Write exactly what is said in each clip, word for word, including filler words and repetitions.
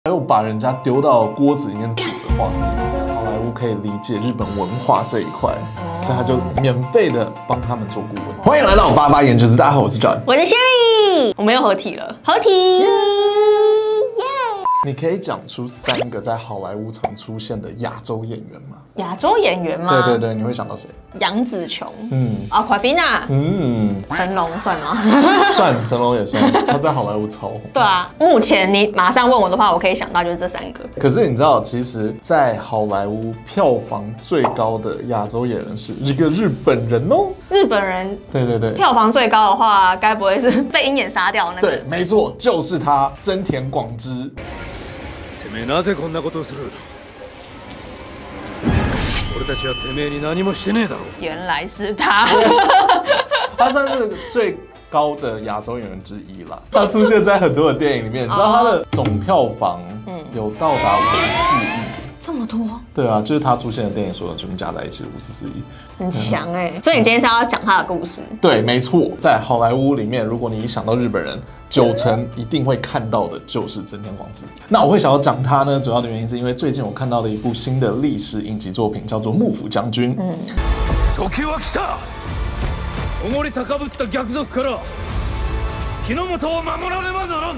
还有把人家丢到锅子里面煮的画面，好莱坞可以理解日本文化这一块，所以他就免费的帮他们做顾问。欢迎来到八八研究室，大家好，我是 John， 我是 Sherry， 我们又合体了，合体。耶！ 你可以讲出三个在好莱坞常出现的亚洲演员吗？ 亚洲演员吗？ 对对对，你会想到谁？ 杨紫琼， 嗯， 啊，夸菲娜， 嗯， 成龙算吗？ 算，成龙也算，他在好莱坞超红。 对啊，目前你马上问我的话，我可以想到就是这三个。 可是你知道，其实，在好莱坞票房最高的亚洲演员是一个日本人哦。 日本人， 对对对， 票房最高的话，该不会是被鹰眼杀掉那个？ 对，没错，就是他，真田广之。 てめえなぜこんなことをする？俺たちはてめえに何もしてねえだろ。 原来是他， 他算是最高的亚洲演员之一啦。他出现在很多的电影里面，你知道他的总票房有到达五十四亿。 这么多， 对啊，就是他出现的电影所有全部加在一起五十四亿， 很强哎、欸。所以你今天是要讲他的故事？ 对，没错，在好莱坞里面，如果你一想到日本人，九成一定会看到的就是真田广之。那我会想要讲他呢，主要的原因是因为最近我看到了一部新的历史影集作品，叫做《幕府将军》。嗯。 時は来た。おごり高ぶった逆賊から日の本を守らねばならん。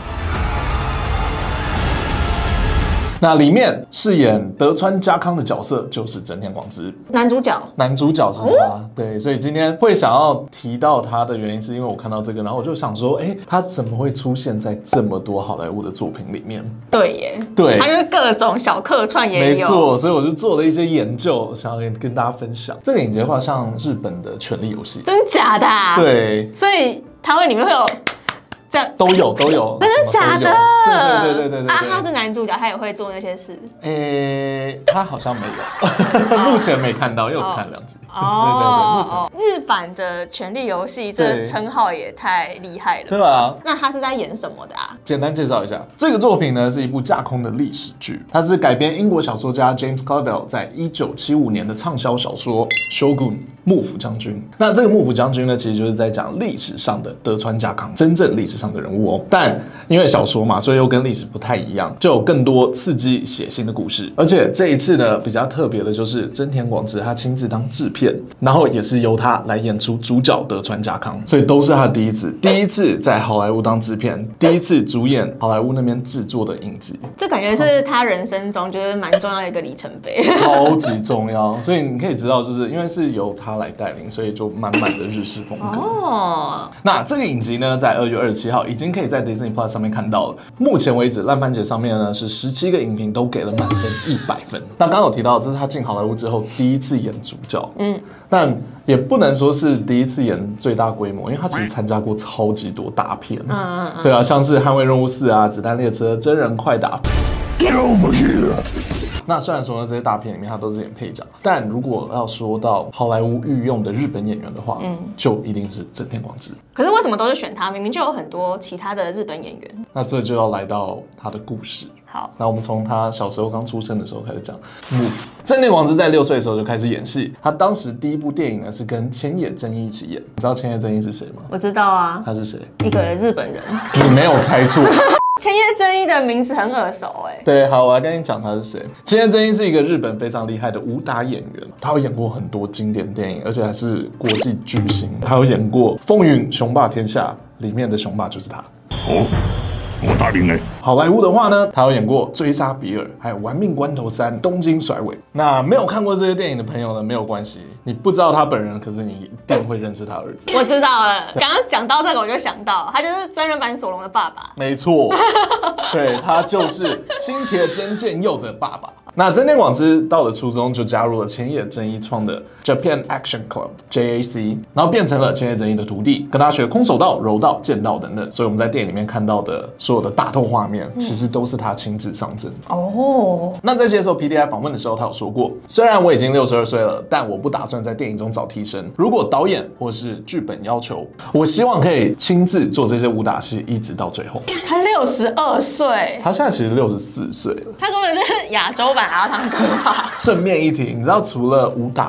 那里面饰演德川家康的角色就是真田广之， 男主角， 男主角是他。哦、对，所以今天会想要提到他的原因，是因为我看到这个，然后我就想说，哎、欸，他怎么会出现在这么多好莱坞的作品里面？ 对耶， 对， 他就是各种小客串也有， 没错，所以我就做了一些研究，想要跟跟大家分享。这个影集的话，像日本的《权力游戏》， 真假的、啊？ 对， 所以它会里面会有。这样都有都有， 真的假的？ 对对对对对对。 啊，他是男主角，他也会做那些事。 诶，他好像没有，目前没看到，因为我只看两集。 哦，对对对，日版的《权力游戏》这称号也太厉害了。 对啊。 那他是在演什么的啊？ 简单介绍一下，这个作品呢是一部架空的历史剧，它是改编英国小说家 James Clavell 在一九七五年的畅销小说《Shogun 幕府将军》。那这个幕府将军呢，其实就是在讲历史上的德川家康，真正历史上的人物哦。但因为小说嘛，所以又跟历史不太一样，就有更多刺激血腥的故事。而且这一次呢，比较特别的就是真田广之他亲自当制片，然后也是由他来演出主角德川家康，所以都是他的第一次，第一次在好莱坞当制片，第一次主演好莱坞那边制作的影集。 这感觉是他人生中就是蛮重要的一个里程碑， 超级重要。所以你可以知道，就是因为是由他来带领，所以就满满的日式风格。哦，那这个影集呢，在二月二十七号已经可以在 Disney Plus 上面看到了。目前为止，烂番茄上面呢是十七个影评都给了满分一百分。那刚刚有提到，这是他进好莱坞之后第一次演主角，嗯，但也不能说是第一次演最大规模，因为他其实参加过超级多大片，嗯嗯嗯，对啊，像是《捍卫任务四》啊，《子弹列车》、真人快打。Get over here！ 那虽然说呢，这些大片里面他都是演配角，但如果要说到好莱坞御用的日本演员的话，嗯，就一定是真田广之。 可是为什么都是选他？明明就有很多其他的日本演员。 那这就要来到他的故事。 好， 那我们从他小时候刚出生的时候开始讲。真田广之在六岁的时候就开始演戏，他当时第一部电影呢是跟千叶真一一起演。你知道千叶真一是谁吗？ 我知道啊。 他是谁？ 一个日本人。 你没有猜错。 千叶真一的名字很耳熟哎。 对，好，我来跟你讲他是谁。千叶真一是一个日本非常厉害的武打演员，他有演过很多经典电影，而且还是国际巨星。他有演过《风云雄霸天下》，里面的雄霸就是他。哦。我大兵哎！好莱坞的话呢，他有演过《追杀比尔》，还有《玩命关头三》《东京甩尾》。那没有看过这些电影的朋友呢，没有关系，你不知道他本人，可是你一定会认识他儿子。 我知道了，刚刚讲到这个，我就想到他就是真人版索隆的爸爸。 没错，对，他就是新田真剑佑的爸爸。那真田广之到了初中就加入了千叶真一创的 Japan Action Club J A C， 然后变成了千叶真一的徒弟，跟他学空手道、柔道、剑道等等。所以我们在电影里面看到的所有的打斗画面，其实都是他亲自上阵。哦，那在接受 P D I 访问的时候，他有说过，虽然我已经六十二岁了，但我不打算在电影中找替身。如果导演或是剧本要求，我希望可以亲自做这些武打戏，一直到最后。 他六十二岁， 他现在其实六十四岁了。 他根本是亚洲版阿汤哥吧？ 顺便一提，你知道除了武打之外，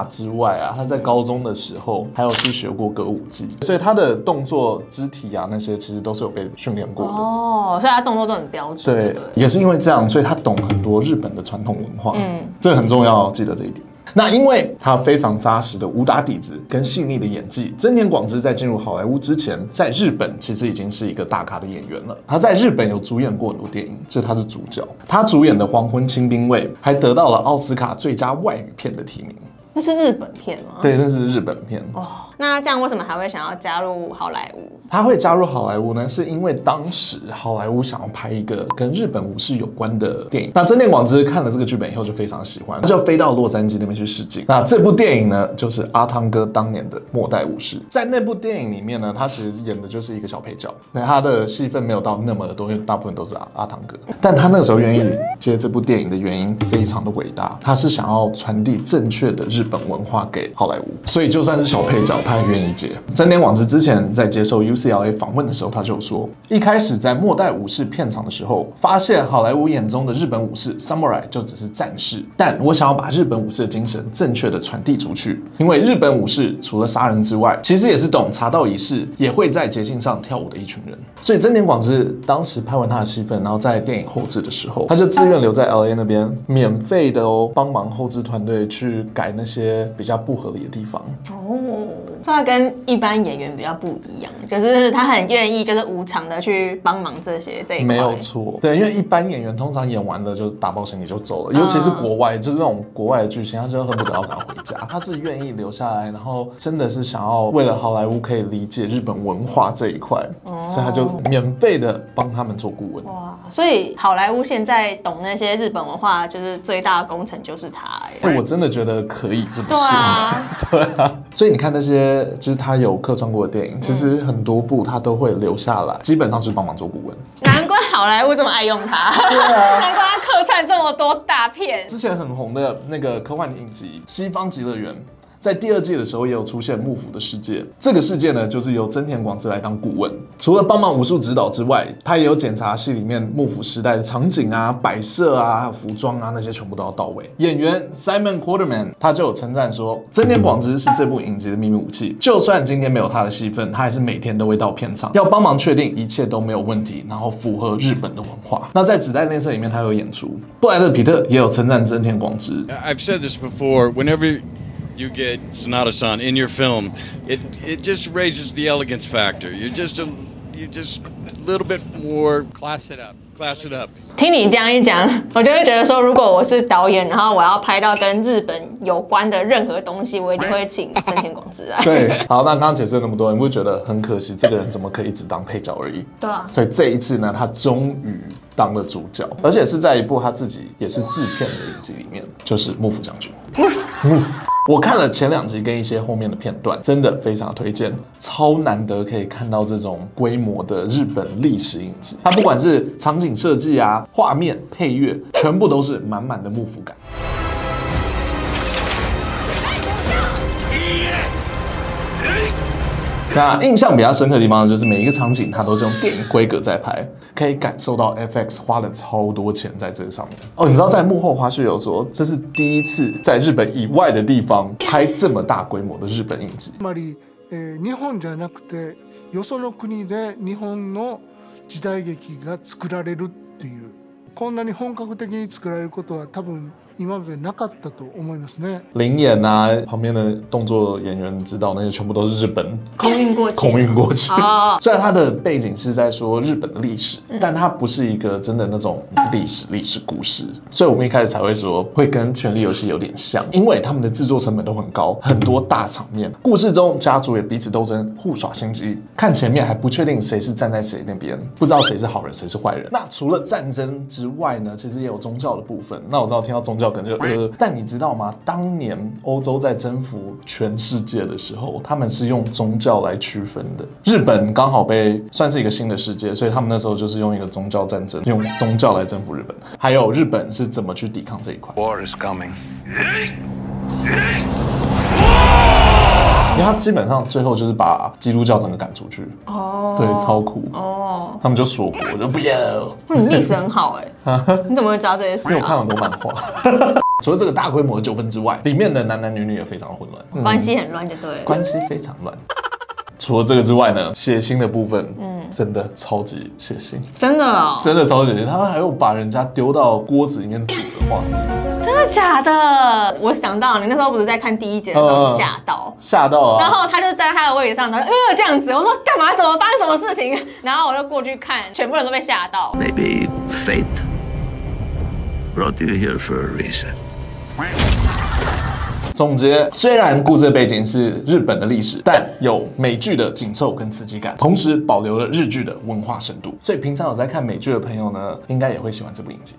外啊，他在高中的时候还有去学过歌舞伎，所以他的动作、肢体啊那些其实都是有被训练过的。 哦，所以他动作都很标准。 对， 对， 也是因为这样，所以他懂很多日本的传统文化。嗯，这个很重要，记得这一点。那因为他非常扎实的武打底子跟细腻的演技，真田广之在进入好莱坞之前，在日本其实已经是一个大咖的演员了。他在日本有主演过很多电影，这他是主角。他主演的《黄昏清兵卫》还得到了奥斯卡最佳外语片的提名。 那是日本片吗？ 对，那是日本片。 哦，那这样为什么还会想要加入好莱坞？ 他会加入好莱坞呢，是因为当时好莱坞想要拍一个跟日本武士有关的电影。那真田广之看了这个剧本以后就非常喜欢，他就飞到洛杉矶那边去试镜。那这部电影呢，就是阿汤哥当年的《末代武士》。在那部电影里面呢，他其实演的就是一个小配角，那他的戏份没有到那么的多，因为大部分都是阿阿汤哥。但他那个时候愿意接这部电影的原因非常的伟大，他是想要传递正确的日本文化给好莱坞，所以就算是小配角，他也愿意接。真田广之之前在接受 U C L A 访问的时候，他就说，一开始在末代武士片场的时候，发现好莱坞眼中的日本武士 Samurai 就只是战士，但我想要把日本武士的精神正确的传递出去，因为日本武士除了杀人之外，其实也是懂茶道仪式，也会在节庆上跳舞的一群人。所以真田广之当时拍完他的戏份，然后在电影后制的时候，他就自愿留在 L A 那边，免费的哦，帮忙后制团队去改那些比较不合理的地方。 哦，所以他跟一般演员比较不一样，就是他很愿意，就是无偿的去帮忙这些这一块。 没有错，对，因为一般演员通常演完了就打包行李就走了，尤其是国外，就是那种国外的巨星，他就恨不得要赶回家。他是愿意留下来，然后真的是想要为了好莱坞可以理解日本文化这一块，哦、所以他就免费的帮他们做顾问。 哇，所以好莱坞现在懂那些日本文化，就是最大的功臣就是他。 哎、欸，我真的觉得可以这么说。 对啊， 对啊。所以你看那些就是他有客串过的电影，其实很多部他都会留下来，基本上是帮忙做顾问。 难怪好莱坞这么爱用他，对啊、难怪他客串这么多大片。 之前很红的那个科幻影集《西方极乐园》。在第二季的时候，也有出现幕府的世界。这个世界呢，就是由真田广之来当顾问，除了帮忙武术指导之外，他也有检查戏里面幕府时代的场景啊、摆设啊、还有服装啊那些全部都要到位。演员 Simon Quarterman 他就有称赞说，真田广之是这部影集的秘密武器。就算今天没有他的戏份，他还是每天都会到片场，要帮忙确定一切都没有问题，然后符合日本的文化。那在《子弹列车》里面，他有演出。布莱德皮特也有称赞真田广之。 I've said this before. Whenever you get Sonata-san in your film, it it just raises the elegance factor. You're just a you just a little bit more class it up, class it up. 听你这样一讲，我就会觉得说，如果我是导演，然后我要拍到跟日本有关的任何东西，我一定会请真田广之来。 对，好，那刚刚解释了那么多，你会觉得很可惜，这个人怎么可以只当配角而已？ 对啊。 所以这一次呢，他终于当了主角，而且是在一部他自己也是制片的影集里面，就是《幕府将军》。幕府。我看了前两集跟一些后面的片段，真的非常推荐，超难得可以看到这种规模的日本历史影集。它不管是场景设计啊、画面、配乐，全部都是满满的幕府感。那印象比较深刻的地方就是每一个场景它都是用电影规格在拍，可以感受到 F X 花了超多钱在这上面。哦，你知道在幕后花絮有说，这是第一次在日本以外的地方拍这么大规模的日本影集。 つまり、えー、日本じゃなくてよその国で日本の時代劇が作られるっていう、こんなに本格的に作られることは多分今までなかったと思いますね。 灵演啊，旁边的动作演员指导那些全部都是日本空运过去， 空运过去。 哦， 虽然它的背景是在说日本的历史，但它不是一个真的那种历史历史故事，所以我们一开始才会说会跟《权力游戏》有点像，因为他们的制作成本都很高，很多大场面，故事中家族也彼此斗争，互耍心机，看前面还不确定谁是站在谁那边，不知道谁是好人谁是坏人。那除了战争之外呢，其实也有宗教的部分。那我知道听到宗教可能就呃，但你知道吗？当年欧洲在征服全世界的时候，他们是用宗教来区分的。日本刚好被算是一个新的世界，所以他们那时候就是用一个宗教战争，用宗教来征服日本。还有日本是怎么去抵抗这一块 ？War is coming. 因为他基本上最后就是把基督教整个赶出去。哦，对，超酷。哦，他们就锁国，我就不要。 你历史很好哎，你怎么会知道这些事？ 因为我看很多漫画。除了这个大规模的纠纷之外，里面的男男女女也非常混乱， 关系很乱，就对了。 关系非常乱。除了这个之外呢，血腥的部分，嗯，真的超级血腥， 真的哦， 真的超级血腥。他们还有把人家丢到锅子里面煮的画面， 真的假的？我想到你那时候不是在看第一节的时候吓到， 吓到啊！ 然后他就在他的位置上，他说呃这样子，我说干嘛？怎么发生什么事情？然后我就过去看，全部人都被吓到。 Maybe fate brought you here for a reason. 总结，虽然故事的背景是日本的历史，但有美剧的紧凑跟刺激感，同时保留了日剧的文化深度。所以平常有在看美剧的朋友呢，应该也会喜欢这部影集。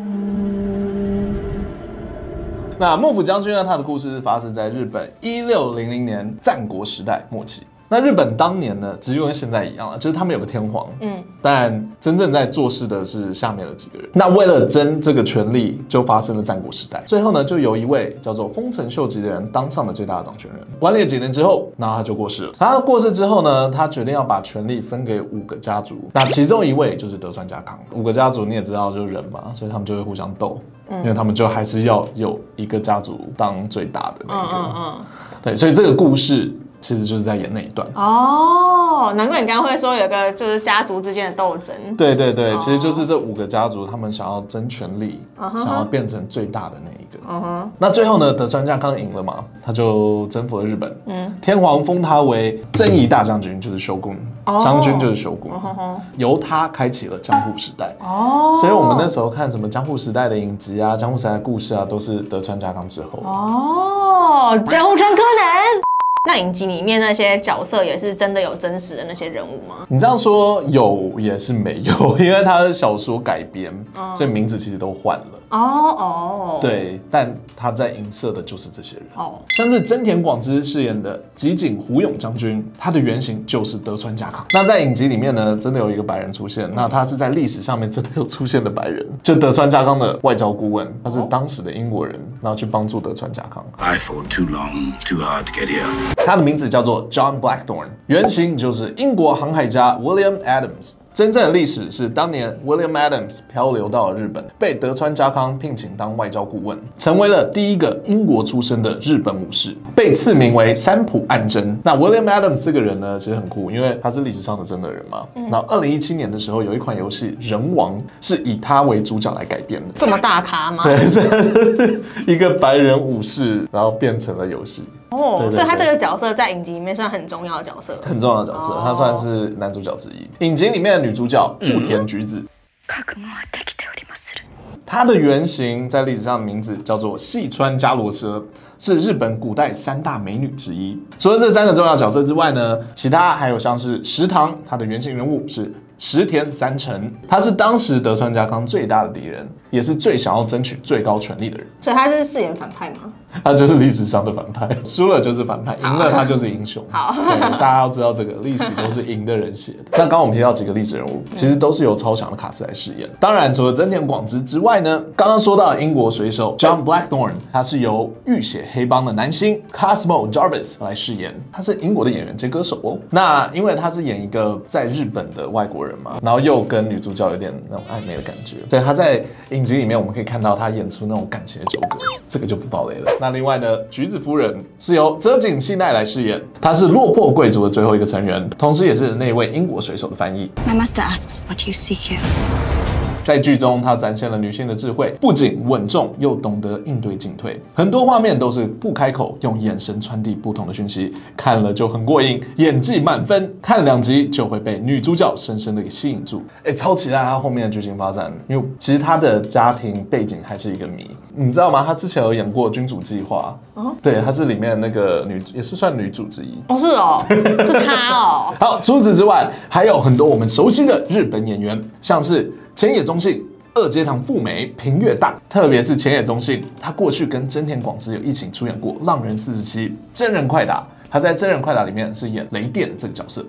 那幕府将军呢，他的故事发生在日本一六零零年战国时代末期。那日本当年呢，其实就跟现在一样了，就是他们有个天皇，嗯，但真正在做事的是下面的几个人。那为了争这个权力，就发生了战国时代。最后呢，就有一位叫做丰臣秀吉的人当上了最大的掌权人。管理了几年之后，那他就过世了。他过世之后呢，他决定要把权力分给五个家族。那其中一位就是德川家康。五个家族你也知道，就是人嘛，所以他们就会互相斗，嗯、因为他们就还是要有一个家族当最大的那个。嗯嗯嗯对，所以这个故事。其实就是在演那一段哦，难怪你刚刚会说有个就是家族之间的斗争。 对对对，哦、其实就是这五个家族他们想要争权力， uh-huh. 想要变成最大的那一个。Uh-huh. 那最后呢，德川家康赢了嘛，他就征服了日本。嗯，天皇封他为征夷大将军，就是修公，将军就是修公， uh-huh. 由他开启了江户时代。哦，所以我们那时候看什么江户时代的影集啊、江户时代的故事啊，都是德川家康之后。 哦，江户川柯南。那影集里面那些角色也是真的有真实的那些人物吗？ 你这样说有也是没有，因为他的小说改编，哦、所以名字其实都换了。哦哦，对，但他在影射的就是这些人。哦，像是真田广之饰演的吉井虎勇将军，他的原型就是德川家康。那在影集里面呢，真的有一个白人出现，那他是在历史上面真的有出现的白人，就德川家康的外交顾问，他是当时的英国人，然后去帮助德川家康。 I fought too long, too hard to get here. 他的名字叫做 John Blackthorne， 原型就是英国航海家 William Adams。真正的历史是当年 William Adams 漂流到了日本，被德川家康聘请当外交顾问，成为了第一个英国出生的日本武士，被赐名为三浦岸真。那 William Adams 这个人呢，其实很酷，因为他是历史上的真的人嘛。嗯、然后二零一七年的时候，有一款游戏《人王》是以他为主角来改编的。 这么大咖吗？ 对，是一个白人武士，然后变成了游戏。 哦，对对对，所以他这个角色在影集里面算很重要的角色， 很重要的角色，哦、他算是男主角之一。影集里面的女主角户田菊子，她的原型在历史上的名字叫做细川家罗车，是日本古代三大美女之一。除了这三个重要角色之外呢，其他还有像是石堂，她的原型人物是石田三成，他是当时德川家康最大的敌人，也是最想要争取最高权力的人。 所以他是饰演反派吗？ 他就是历史上的反派，输了就是反派，赢了他就是英雄。好，对，大家要知道这个历史都是赢的人写的。那刚刚我们提到几个历史人物，其实都是由超强的卡司来饰演。当然，除了真田广之之外呢，刚刚说到英国水手 John Blackthorne， 他是由浴血黑帮的男星 Cosmo Jarvis 来饰演，他是英国的演员兼歌手哦。那因为他是演一个在日本的外国人嘛，然后又跟女主角有点那种暧昧的感觉，对，他在影集里面我们可以看到他演出那种感情的纠葛，这个就不爆雷了。那另外呢，橘子夫人是由泽井信奈来饰演，她是落魄贵族的最后一个成员，同时也是那位英国水手的翻译。 My master asks what you seek here. 在剧中，她展现了女性的智慧，不仅稳重，又懂得应对进退。很多画面都是不开口，用眼神传递不同的讯息，看了就很过瘾，演技满分。看两集就会被女主角深深的给吸引住。哎、欸，超期待她后面的剧情发展，因为其实她的家庭背景还是一个谜，你知道吗？她之前有演过《君主计划》，哦，对，她是里面的那个女，也是算女主之一。 哦，是哦，是她哦。 好，除此之外，还有很多我们熟悉的日本演员，像是前野忠信、二阶堂富美、平越大，特别是前野忠信，他过去跟真田广之有一起出演过《浪人四十七》真人快打，他在真人快打里面是演雷电这个角色。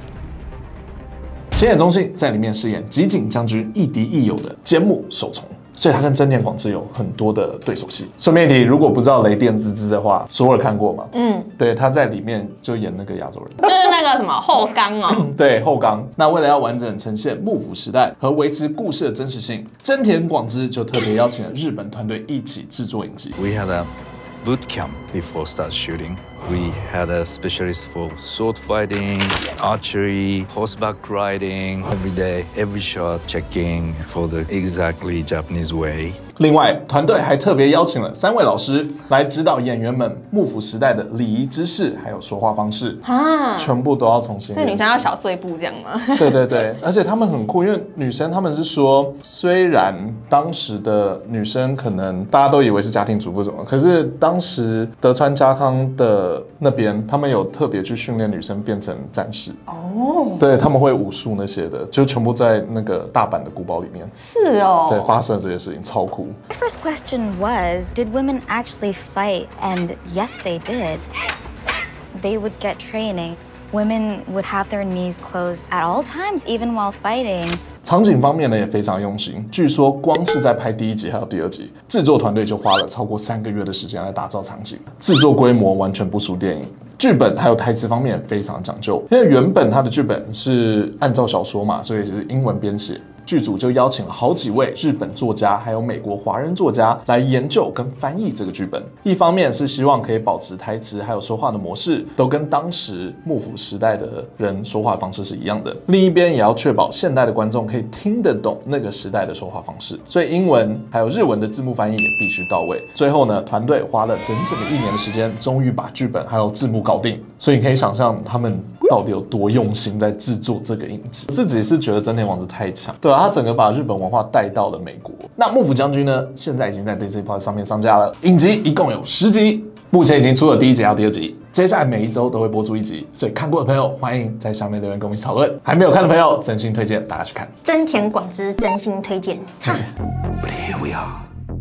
前野忠信在里面饰演吉井将军亦敌亦友的奸木守从。 所以他跟真田广之有很多的对手戏。顺便一提，如果不知道雷电滋滋的话，索尔看过吗？嗯，对，他在里面就演那个亚洲人， 就是那个什么后刚哦。 对，后刚。那为了要完整呈现幕府时代和维持故事的真实性，真田广之就特别邀请了日本团队一起制作影集。 We had a boot camp before start shooting. We had a specialist for sword fighting, archery, horseback riding. Every day, every shot, checking for the exactly Japanese way. 另外，团队还特别邀请了三位老师来指导演员们幕府时代的礼仪知识，还有说话方式啊，全部都要重新。 这女生要小碎步这样吗？ 对对对，而且他们很酷，因为女生他们是说，虽然当时的女生可能大家都以为是家庭主妇什么，可是当时德川家康的那边，他们有特别去训练女生变成战士。哦，对，他们会武术那些的，就全部在那个大阪的古堡里面。 是哦， 对，发生了这些事情，超酷。 My first question was, did women actually fight? And yes, they did. They would get training. Women would have their knees closed at all times, even while fighting. 场景方面呢也非常用心，据说光是在拍第一集还有第二集，制作团队就花了超过三个月的时间来打造场景，制作规模完全不输电影。剧本还有台词方面非常讲究，因为原本它的剧本是按照小说嘛，所以是英文编写。剧组就邀请了好几位日本作家，还有美国华人作家来研究跟翻译这个剧本。一方面是希望可以保持台词还有说话的模式都跟当时幕府时代的人说话的方式是一样的，另一边也要确保现代的观众可以听得懂那个时代的说话方式，所以英文还有日文的字幕翻译也必须到位。最后呢，团队花了整整的一年的时间，终于把剧本还有字幕搞定。所以你可以想象他们到底有多用心在制作这个影集。自己是觉得真田广之太强，对啊，他整个把日本文化带到了美国。那幕府将军呢，现在已经在 Disney Plus 上面上架了，影集一共有十集，目前已经出了第一集还有第二集，接下来每一周都会播出一集，所以看过的朋友欢迎在下面留言跟我们一起讨论，还没有看的朋友真心推荐大家去看。 真田广之真心推荐。 But here we are.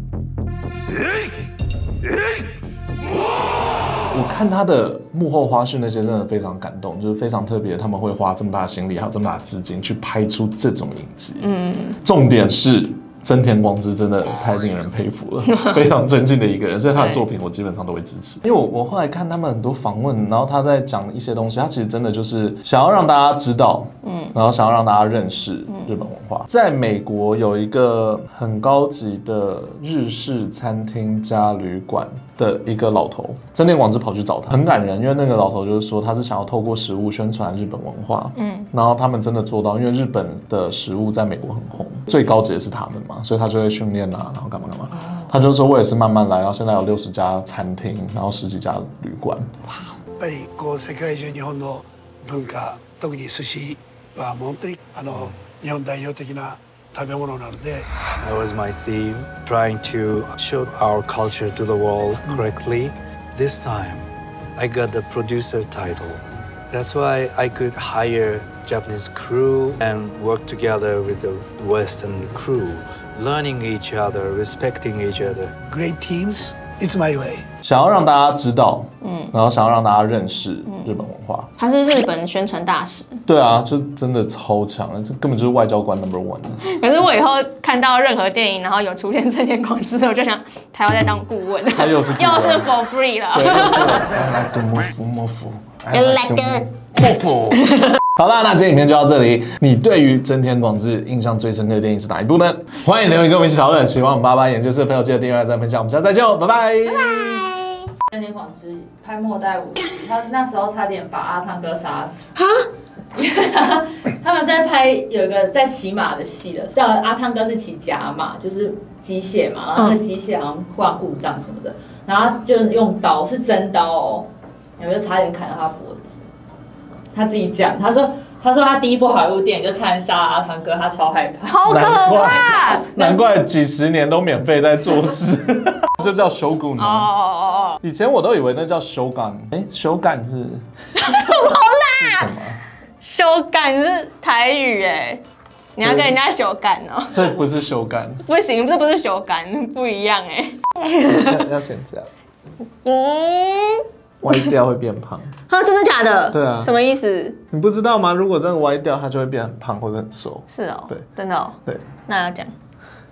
我看他的幕后花絮那些真的非常感动，就是非常特别，他们会花这么大的心力还有这么大的资金去拍出这种影集。嗯，重点是真田广之真的太令人佩服了，非常尊敬的一个人，所以他的作品我基本上都会支持。因为我我后来看他们很多访问，然后他在讲一些东西，他其实真的就是想要让大家知道，嗯，然后想要让大家认识日本文化。在美国有一个很高级的日式餐厅加旅馆的一个老头，真田广之跑去找他，很感人，因为那个老头就是说他是想要透过食物宣传日本文化，嗯，然后他们真的做到，因为日本的食物在美国很红，最高级的是他们嘛，所以他就会训练啊，然后干嘛干嘛。他就说我也是慢慢来，然后现在有六十家餐厅，然后十几家旅馆。 やっぱりこう世界中日本の文化、特に寿司は本当にあの日本代表的な食べ物なので。 That was my theme, trying to show our culture to the world correctly. This time, I got the producer title. That's why I could hire Japanese crew and work together with the Western crew, learning each other, respecting each other. Great teams, it's my way. 想要让大家知道，嗯，然后想要让大家认识日本文化。 他是日本宣传大使。 对啊，就真的超强，这根本就是外交官 number one。 可是我以后看到任何电影，然后有出现真田广之，我就想他要再当顾问。 他又是又是 for free 了。 对，又是 I like to move move. I like to move. 好啦，那今天影片就到这里。你对于真田广之印象最深刻的电影是哪一部呢？欢迎留言跟我们一起讨论。喜欢我们八八研究室的朋友，记得订阅、按赞、分享。我们下次再见哦，拜拜。 拜拜。 真田广之拍末代武士，他那时候差点把阿汤哥杀死。 哈？ 他们在拍有一个在骑马的戏的，叫阿汤哥是骑甲马，就是机械嘛，然后那机械好像忽然故障什么的，然后就用刀，是真刀哦，然后就差点砍到他脖子。他自己讲，他说，他说他第一部好莱坞电影就差点杀阿汤哥，他超害怕， 好可怕！ 难怪几十年都免费在做事，这叫修改。哦哦哦！以前我都以为那叫修改，哎，修改是什么啦？ 什么？ 修改是台语哎，你要跟人家修改哦。 所以不是修改。 不行，这不是修改，不一样哎。 要要先这样。嗯。歪掉会变胖啊？真的假的？ 对啊。 什么意思？ 你不知道吗？如果真的歪掉，它就会变很胖或者很瘦。 是哦。 对， 真的哦。 对。 那要讲。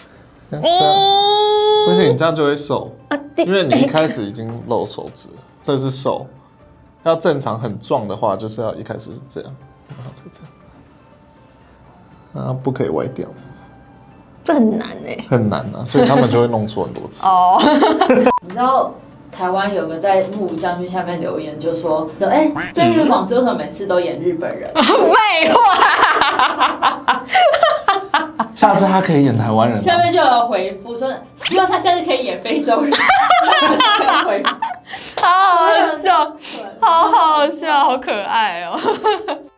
这样，而且你这样就会瘦，因为你一开始已经露手指，这是瘦。要正常很壮的话，就是要一开始是这样，然后才这样，啊，不可以歪掉。 这很难哎， 很难啊，所以他们就会弄错很多次。 哦， 你知道台湾有个在木武将军下面留言，就说：“哎、欸，郑日广为什么每次都演日本人？” 废话。 下次他可以演台湾人、啊。 下面就有回复说，希望他下次可以演非洲人。回复好好笑，好好笑，好可爱哦。